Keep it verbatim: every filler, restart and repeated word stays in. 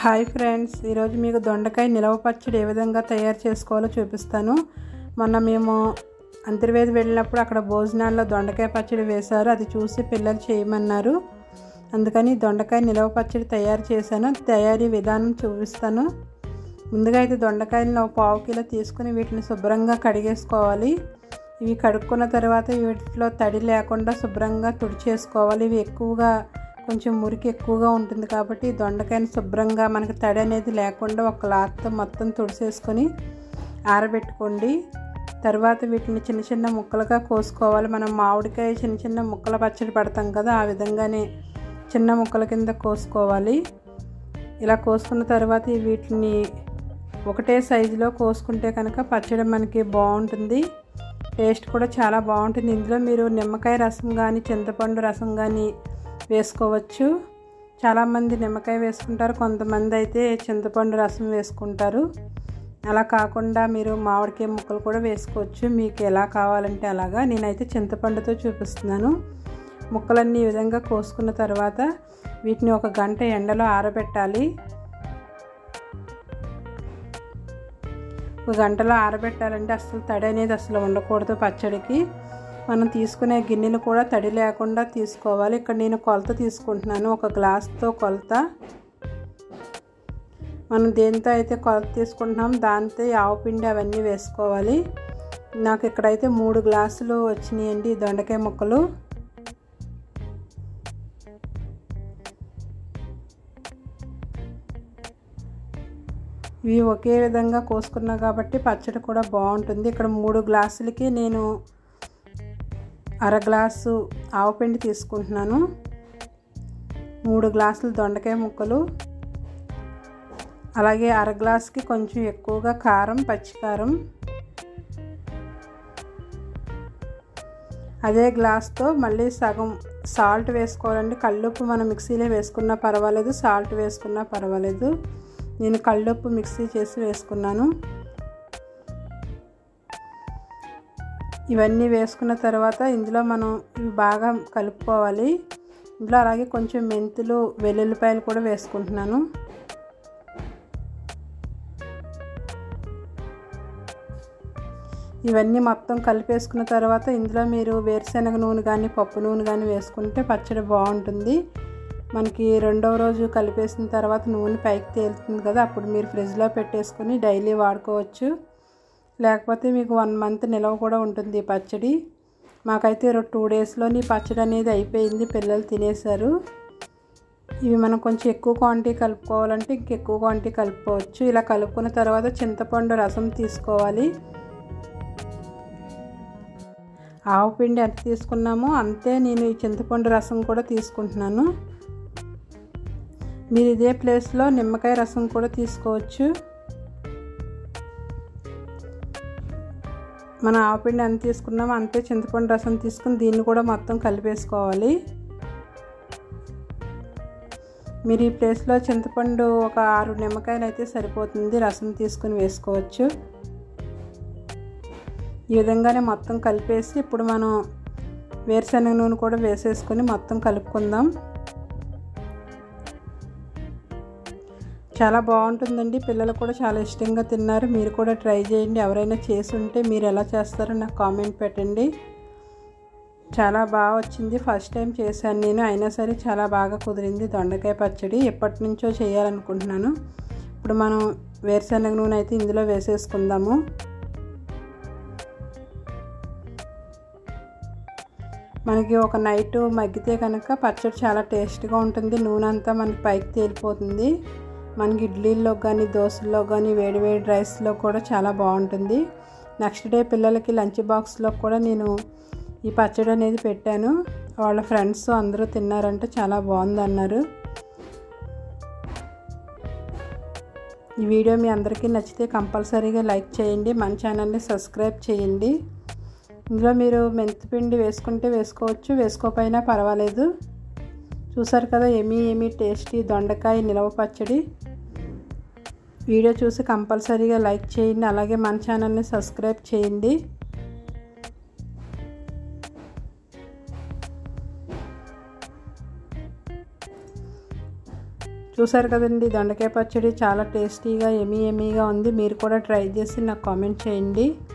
Hi friends, ఈరోజు మీకు దొండకాయ నిలవ పచ్చడి ఏ విధంగా తయారు చేసుకోవాలో చూపిస్తాను. మొన్న మేము అంతర్వేది వెళ్ళినప్పుడు అక్కడ భోజనాల్లో దొండకాయ పచ్చడి వేశారు. అది చూసి పిల్లలు చేయమన్నారు. అందుకని దొండకాయ నిలవ పచ్చడి తయారు చేశాను. తయారీ విధానం చూపిస్తాను. ముందుగా అయితే దొండకాయలను ఒక పావు కిలో తీసుకుని వీటిని శుభ్రంగా కడిగేసుకోవాలి. ఇవి కడుక్కున్న తర్వాత వీటిలో తడి లేకుండా శుభ్రంగా తుడిచేసుకోవాలి. ఇవి ఎక్కువగా కొంచెం మురికి ఎక్కువగా ఉంటుంది కాబట్టి దొండకాయని శుభ్రంగా మనకి తడి అనేది లేకుండా ఒక క్లాత్తో మొత్తం తుడిసేసుకొని ఆరబెట్టుకోండి. తర్వాత వీటిని చిన్న చిన్న ముక్కలుగా కోసుకోవాలి. మనం మామిడికాయ చిన్న చిన్న ముక్కల పచ్చడి పడతాం కదా, ఆ విధంగానే చిన్న ముక్కల కింద కోసుకోవాలి. ఇలా కోసుకున్న తర్వాత వీటిని ఒకటే సైజులో కోసుకుంటే కనుక పచ్చడి మనకి బాగుంటుంది. టేస్ట్ కూడా చాలా బాగుంటుంది. ఇందులో మీరు నిమ్మకాయ రసం కానీ చింతపండు రసం కానీ వేసుకోవచ్చు. చాలామంది నిమ్మకాయ వేసుకుంటారు, కొంతమంది అయితే చింతపండు రసం వేసుకుంటారు. అలా కాకుండా మీరు మామిడికాయ ముక్కలు కూడా వేసుకోవచ్చు. మీకు ఎలా కావాలంటే అలాగా. నేనైతే చింతపండుతో చూపిస్తున్నాను. ముక్కలన్నీ ఈ విధంగా కోసుకున్న తర్వాత వీటిని ఒక గంట ఎండలో ఆరబెట్టాలి. ఒక గంటలో ఆరబెట్టాలంటే అసలు తడి అనేది అసలు ఉండకూడదు పచ్చడికి. మనం తీసుకునే గిన్నెలు కూడా తడి లేకుండా తీసుకోవాలి. ఇక్కడ నేను కొలత తీసుకుంటున్నాను, ఒక గ్లాస్తో కొలత. మనం దేంతో అయితే కొలత తీసుకుంటున్నాం దాంతో ఆవు పిండి అవన్నీ వేసుకోవాలి. నాకు ఇక్కడైతే మూడు గ్లాసులు వచ్చినాయండి దొండకాయ ముక్కలు. ఇవి ఒకే విధంగా కోసుకున్నా కాబట్టి పచ్చడి కూడా బాగుంటుంది. ఇక్కడ మూడు గ్లాసులకి నేను అర గ్లాసు ఆవపిండి తీసుకుంటున్నాను. మూడు గ్లాసులు దొండకాయ ముక్కలు, అలాగే అర గ్లాసుకి కొంచెం ఎక్కువగా కారం, పచ్చికారం. అదే గ్లాస్తో మళ్ళీ సగం సాల్ట్ వేసుకోవాలండి. కల్లుప్పు మనం మిక్సీలో వేసుకున్నా పర్వాలేదు, సాల్ట్ వేసుకున్నా పర్వాలేదు. నేను కల్లుప్పు మిక్సీ చేసి వేసుకున్నాను. ఇవన్నీ వేసుకున్న తర్వాత ఇందులో మనం ఇవి బాగా కలుపుకోవాలి. ఇందులో అలాగే కొంచెం మెంతులు, వెల్లుల్లిపాయలు కూడా వేసుకుంటున్నాను. ఇవన్నీ మొత్తం కలిపేసుకున్న తర్వాత ఇందులో మీరు వేరుశనగ నూనె కానీ పప్పు నూనె కానీ వేసుకుంటే పచ్చడి బాగుంటుంది. మనకి రెండవ రోజు కలిపేసిన తర్వాత నూనె పైకి తేలుతుంది కదా, అప్పుడు మీరు ఫ్రిడ్జ్లో పెట్టేసుకొని డైలీ వాడుకోవచ్చు. లేకపోతే మీకు వన్ మంత్ నిలవ కూడా ఉంటుంది పచ్చడి. మాకైతే టూ డేస్లోని పచ్చడి అనేది అయిపోయింది, పిల్లలు తినేశారు. ఇవి మనం కొంచెం ఎక్కువ క్వాంటిటీ కలుపుకోవాలంటే ఇంకెక్కువ క్వాంటిటీ కలుపుకోవచ్చు. ఇలా కలుపుకున్న తర్వాత చింతపండు రసం తీసుకోవాలి. ఆవు పిండి ఎంత తీసుకున్నామో అంతే నేను ఈ చింతపండు రసం కూడా తీసుకుంటున్నాను. మీరు ఇదే ప్లేస్లో నిమ్మకాయ రసం కూడా తీసుకోవచ్చు. మన ఆవపిండి ఎంత తీసుకున్నామో అంతే చింతపండు రసం తీసుకుని దీన్ని కూడా మొత్తం కలిపేసుకోవాలి. మీరు ఈ ప్లేస్లో చింతపండు ఒక ఆరు నిమ్మకాయలు అయితే సరిపోతుంది, రసం తీసుకుని వేసుకోవచ్చు. ఈ విధంగానే మొత్తం కలిపేసి ఇప్పుడు మనం వేరుశనగ నూనె కూడా వేసేసుకొని మొత్తం కలుపుకుందాం. చాలా బాగుంటుందండి, పిల్లలు కూడా చాలా ఇష్టంగా తిన్నారు. మీరు కూడా ట్రై చేయండి. ఎవరైనా చేసి ఉంటే మీరు ఎలా చేస్తారో నాకు కామెంట్ పెట్టండి. చాలా బాగా వచ్చింది, ఫస్ట్ టైం చేశాను నేను, అయినా సరే చాలా బాగా కుదిరింది దొండకాయ పచ్చడి. ఎప్పటి నుంచో చేయాలనుకుంటున్నాను. ఇప్పుడు మనం వేరుశనగ నూనె అయితే ఇందులో వేసేసుకుందాము. మనకి ఒక నైట్ మగ్గితే కనుక పచ్చడి చాలా టేస్ట్గా ఉంటుంది. నూనె అంతా మనకి పైకి తేలిపోతుంది. మనకి ఇడ్లీల్లో కానీ దోశల్లో కానీ వేడి వేడి రైస్లో కూడా చాలా బాగుంటుంది. నెక్స్ట్ డే పిల్లలకి లంచ్ బాక్స్లో కూడా నేను ఈ పచ్చడి అనేది పెట్టాను. వాళ్ళ ఫ్రెండ్స్ అందరూ తిన్నారంటే చాలా బాగుంది అన్నారు. ఈ వీడియో మీ అందరికీ నచ్చితే కంపల్సరీగా లైక్ చేయండి, మన ఛానల్ని సబ్స్క్రైబ్ చేయండి. ఇందులో మీరు మెంతిపిండి వేసుకుంటే వేసుకోవచ్చు, వేసుకోకపోయినా పర్వాలేదు. చూసారు కదా, ఏమీ ఏమీ టేస్టీ దొండకాయ నిలవ పచ్చడి. వీడియో చూసి కంపల్సరీగా లైక్ చేయండి, అలాగే మన ఛానల్ని సబ్స్క్రైబ్ చేయండి. చూసారు కదండి, దొండకాయ పచ్చడి చాలా టేస్టీగా ఎమీ ఎమీగా ఉంది. మీరు కూడా ట్రై చేసి నాకు కామెంట్ చేయండి.